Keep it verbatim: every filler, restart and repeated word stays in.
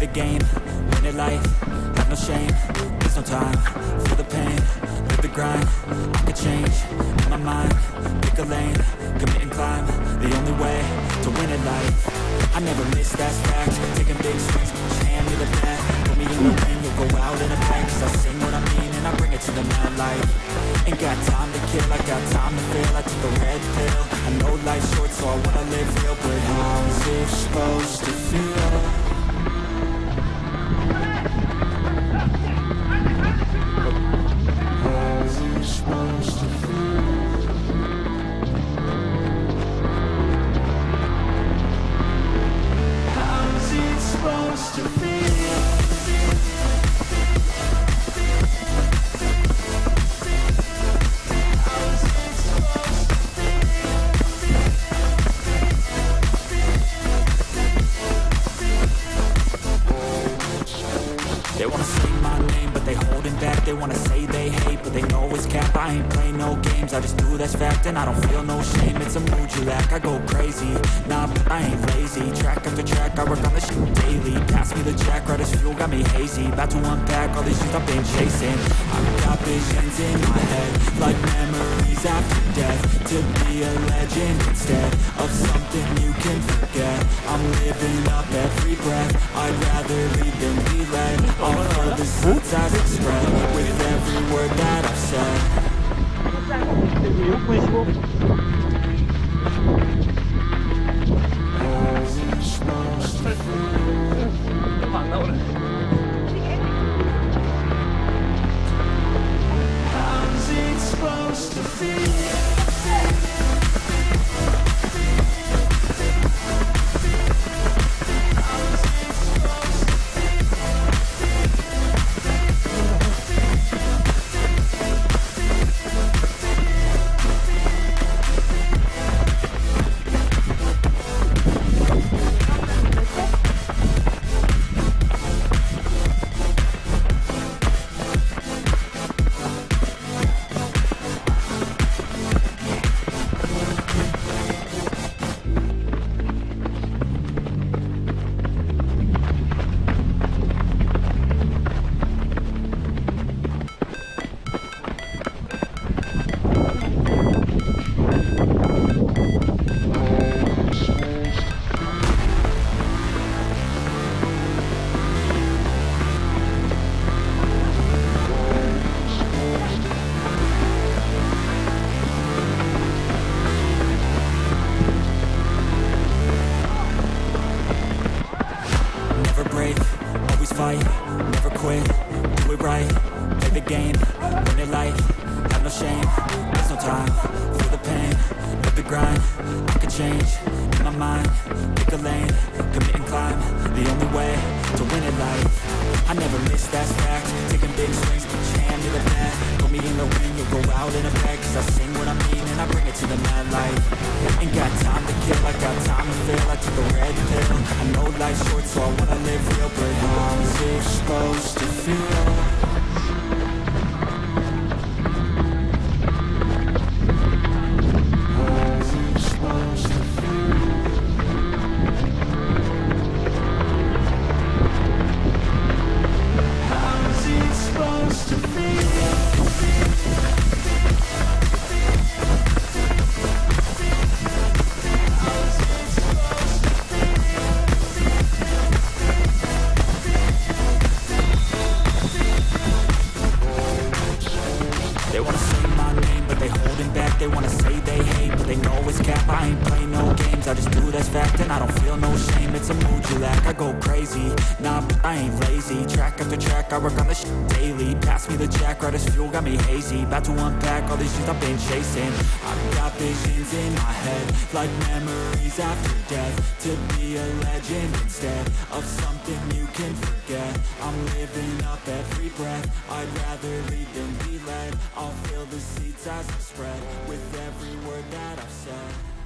the game, win it life, have no shame, there's no time, feel the pain, live the grind, I could change, in my mind, pick a lane, commit and climb, the only way to win it life. I never miss, that's fact, taking big swings, hand me the bat, put me in the ring, you'll go out in a bang, cause I sing what I mean and I bring it to the mad light. Ain't got time to kill, I got time to feel, I took a red pill, I know life's short so I wanna live real, but how's it supposed to feel? They wanna say my name, but they holding back. They wanna say they hate, but they know it's cap. I ain't play no games, I just do that's fact. And I don't feel no shame, it's a mood you lack. I go crazy, nah, but I ain't lazy. Track after track, I work on the shit daily. Pass me the jack, right as fuel, got me hazy. About to unpack all these shit I've been chasing. I've got visions in my head, like memories after death. To be a legend instead of something you can forget. I'm living up every breath, I'd rather lead than be led. All of the seeds I've spread with every word that I've said. How's it supposed to feel? Always fight, never quit, do it right, play the game, win it life, have no shame, there's no time, feel the pain, live the grind, I can change, in my mind, pick a lane, commit and climb, the only way to win it life. I never miss, that's fact, taking big swings, put your hand to the bat, put me in the ring, you'll go out in a bag, cause I sing what I mean and I bring it to the mad light. Ain't got time to kill, I got time to feel, I took a red pill, I know life's short so I wanna live real, but how's it supposed to feel? They wanna say my name, but they holding back. They wanna say they hate, but they know it's cap. I ain't play no games, I just do that's fact. And I don't feel no shame, it's a mood you lack. I go crazy, nah, but I ain't lazy. Track after track, I work on the shit daily. Pass me the jack, right as fuel, got me hazy. About to unpack all these shit I've been chasing. I've got visions in my head, like memories after death. To be a legend instead of something you can forget. I'm living up every breath, I'd rather lead than be led. I'll feel the seeds as I spread with every word that I've said.